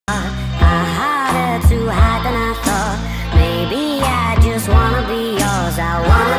Harder to hide than I thought. Maybe I just wanna be yours. I wanna